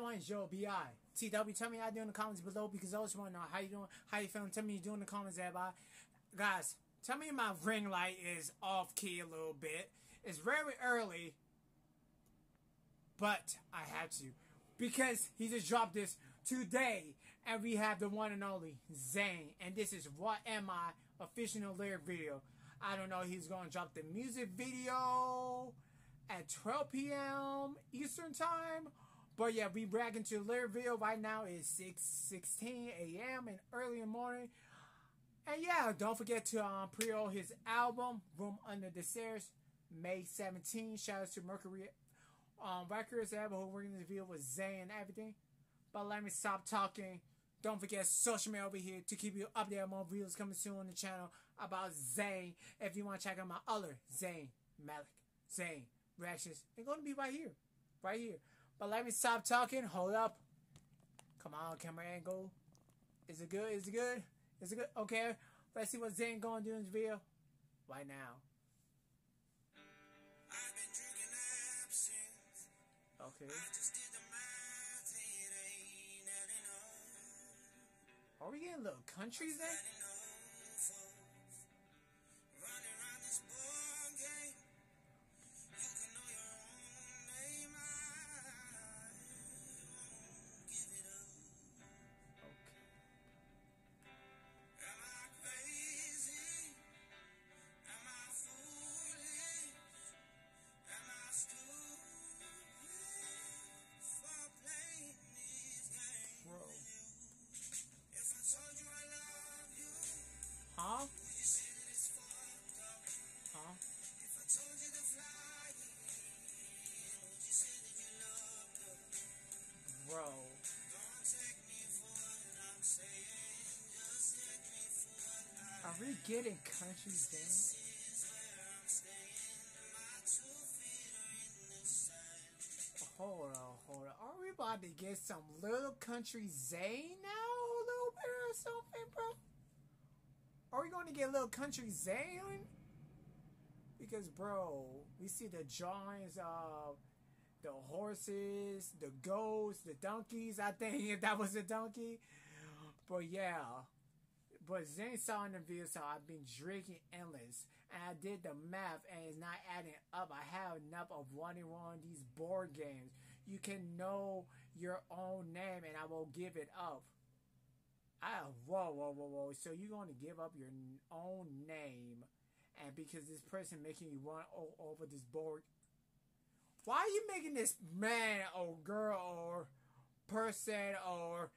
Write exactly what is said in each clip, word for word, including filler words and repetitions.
one is Joe B I. T W, tell me how you doing in the comments below because I also want to know how you doing, how you feeling. Tell me you doing in the comments, everybody. Guys, tell me my ring light is off key a little bit. It's very early, but I had to because he just dropped this today, and we have the one and only Zayn, and this is What Am I official lyric video. I don't know, he's gonna drop the music video at twelve P M Eastern time. But yeah, we bragging to the lyric video right now. It's six sixteen A M and early in the morning. And yeah, don't forget to um, pre-order his album, Room Under the Stairs, May seventeenth. Shout out to Mercury um, Records, who working in the video with Zayn and everything. But let me stop talking. Don't forget social media over here to keep you updated on more videos coming soon on the channel about Zayn. If you want to check out my other Zayn Malik, Zayn reactions, they're going to be right here. Right here. But let me stop talking. Hold up. Come on, camera angle. Is it good? Is it good? Is it good? Okay. Let's see what Zayn going to do in this video. Right now. I've been drinking absinthe. Okay. I just did the math. It ain't adding up. Are we getting a little country then? Running around this ball game. You can know your own name. I won't give it up. Okay. Am I crazy? Am I foolish? Am I stupid for playing this game? Bro. If I told you I love you, huh? Would you say that it's fucked up? Huh? If I told you to fly, would you say that you loved her? Bro. Don't take me for what I'm saying, just take me for what I am. Are we getting country dance? Hold on, hold on. Are we about to get some little country Zayn now? A little bit or something, bro? Are we going to get a little country Zayn? Because, bro, we see the drawings of the horses, the goats, the donkeys. I think if that was a donkey. But, yeah. But Zayn saw in the video, so I've been drinking endless. And I did the math, and it's not adding up. I have enough of running on these board games. You can know your own name, and I will give it up. I whoa, whoa, whoa, whoa. So you're going to give up your own name, and because this person making you run over this board. Why are you making this man or girl or person or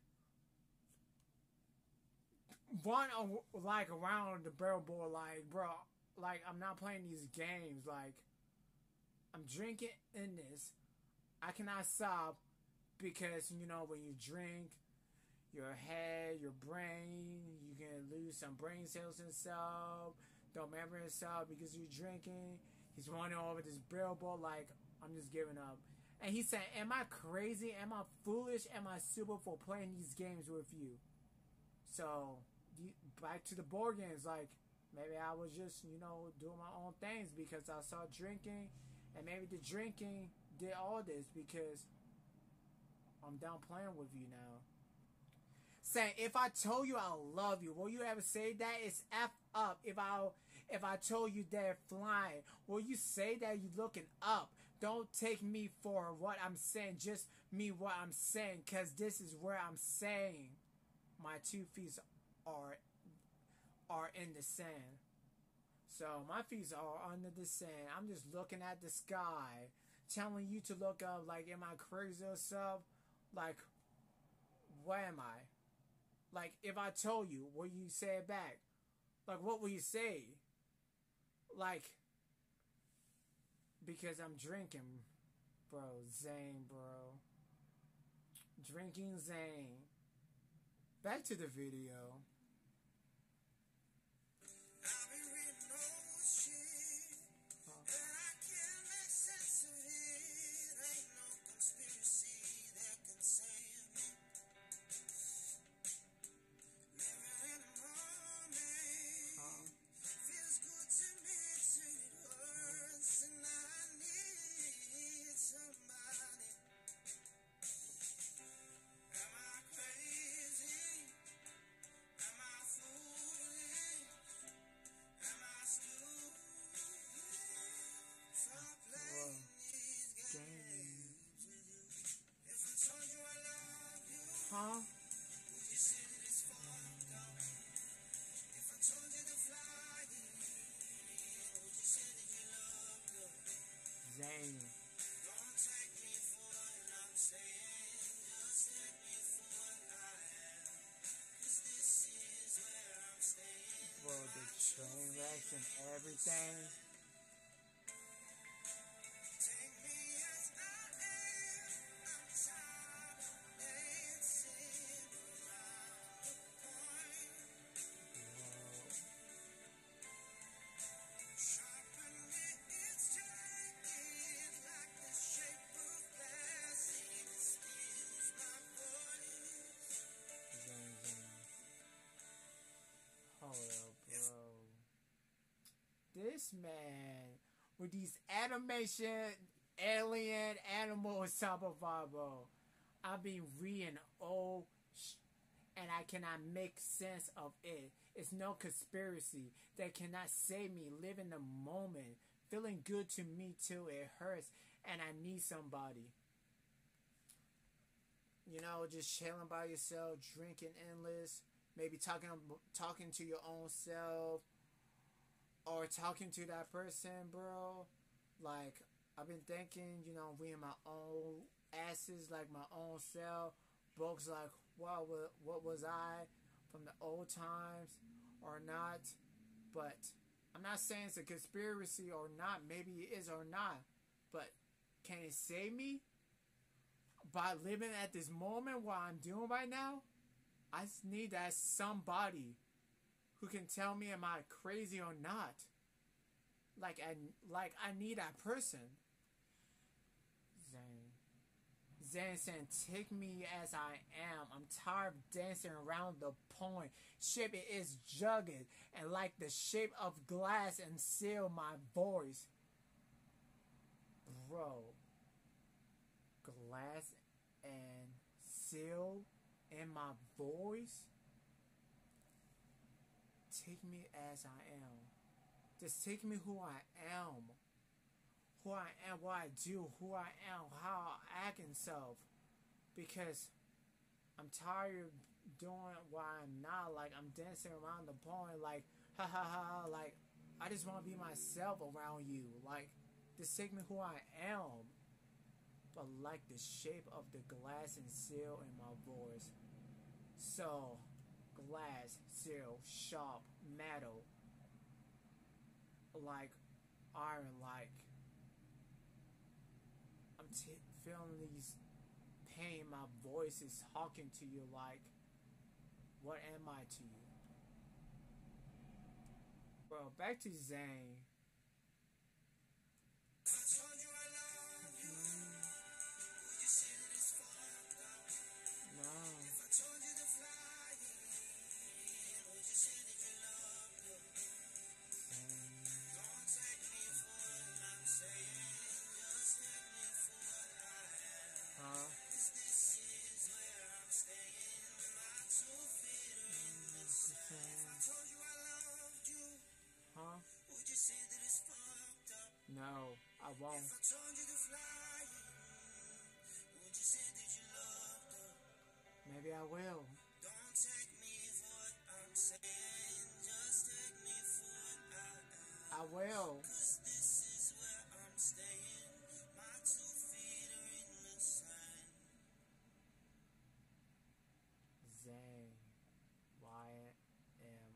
run like around the barrel board? Like, bro, like I'm not playing these games. Like, I'm drinking in this. I cannot stop because, you know, when you drink, your head, your brain, you can lose some brain cells and stuff. Don't remember yourself because you're drinking. He's running over this barrel board. Like, I'm just giving up. And he said, am I crazy? Am I foolish? Am I stupid for playing these games with you? So, back to the board games. Like, maybe I was just, you know, doing my own things because I saw drinking. And maybe the drinking did all this because I'm done playing with you now. Saying, if I told you I love you, will you ever say that? It's F up. If I if I told you they're flying, will you say that you're looking up? Don't take me for what I'm saying, just me what I'm saying, because this is where I'm saying my two feet are are in the sand. So my feet are under the sand. I'm just looking at the sky, telling you to look up. Like, am I crazy or something? Like, where am I? Like, if I told you, will you say it back? Like, what will you say? Like, because I'm drinking, bro. Zayn, bro. Drinking Zayn. Back to the video. I've been reading old shit, huh? And I can't make sense of it. Ain't no conspiracy that can save me. Living in the moment, huh? Feels good to me till it hurts, and I need somebody. Huh? Zane. Bro, the train wrecks and everything. Hold up, bro. This man with these animation alien animals top of our bro. I be reading old sh- and I cannot make sense of it. It's no conspiracy that cannot save me. Live in the moment. Feeling good to me too. It hurts and I need somebody. You know, just chilling by yourself, drinking endless, maybe talking talking to your own self or talking to that person, bro. Like I've been thinking, you know, reading my own asses, like my own self, books like what what, what was I from the old times or not, but I'm not saying it's a conspiracy or not. Maybe it is or not, but can it save me by living at this moment what I'm doing right now? I just need that somebody who can tell me am I crazy or not. Like I like I need that person. Zane. Zane saying, take me as I am. I'm tired of dancing around the point. Shape it is jugged and like the shape of glass and seal my voice. Bro. Glass and seal in my voice. Take me as I am. Just take me who I am. Who I am, what I do, who I am, how I act and self. Because I'm tired of doing what I'm not. Like I'm dancing around the point like ha ha ha like I just want to be myself around you. Like just take me who I am. But like the shape of the glass and seal in my voice. So, glass, seal, sharp, metal, like iron, like I'm t- feeling these pain. My voice is talking to you like, what am I to you? Bro, back to Zane. Huh? No, I won't. Maybe I will. I will. Zane, why am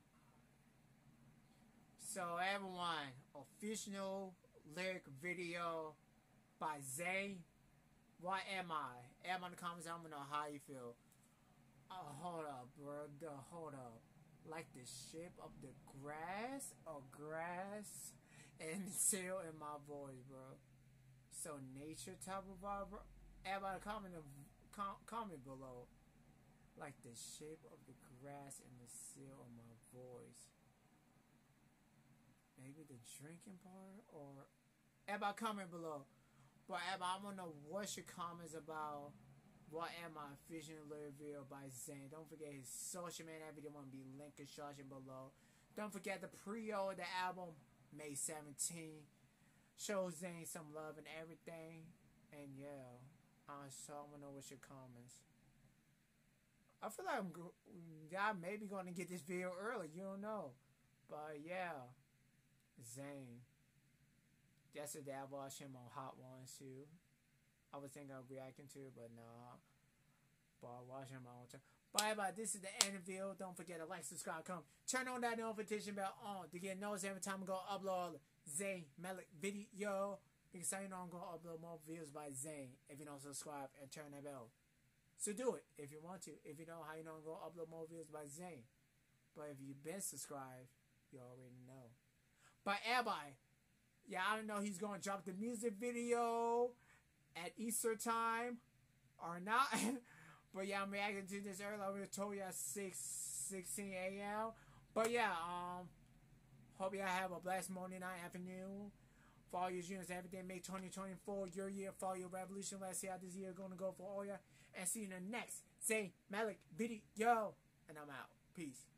So everyone, official lyric video by Zay. What am I? Add in the comments. I want to know how you feel. Oh, hold up, bro. The, hold up. Like the shape of the grass or grass and still in my voice, bro. So nature type of vibe, bro. Everybody comment, com comment below. Like the shape of the grass and the seal of my voice. Maybe the drinking part, or everybody comment below. But everybody, I want to know what's your comments about what am I official lyric video by Zane. Don't forget his social media. That video will be linked in description below. Don't forget the pre-order the album May seventeenth. Show Zane some love and everything. And yeah, uh, so I want to know what's your comments. I feel like I'm go y'all maybe gonna get this video early. You don't know, but yeah, Zayn. Yesterday I watched him on Hot Ones too. I was thinking of reacting to, but nah. But I watched him on time. Bye bye. This is the end of the video. Don't forget to like, subscribe, comment, turn on that notification bell on to get notified every time I'm gonna upload Zayn Malik video. Because I know I'm gonna upload more videos by Zayn if you don't subscribe and turn that bell. So do it if you want to. If you know how you know I'm gonna upload more videos by Zayn. But if you've been subscribed, you already know. But everybody, yeah, I don't know he's gonna drop the music video at Easter time or not. But yeah, I'm reacting to this earlier. I already told you at six sixteen a m But yeah, um, hope y'all have a blessed morning, night, afternoon. For all your units, everything. Make twenty twenty-four your year for your revolution. Let's see how this year gonna go for all y'all. And see you in the next Zayn Malik video. And I'm out. Peace.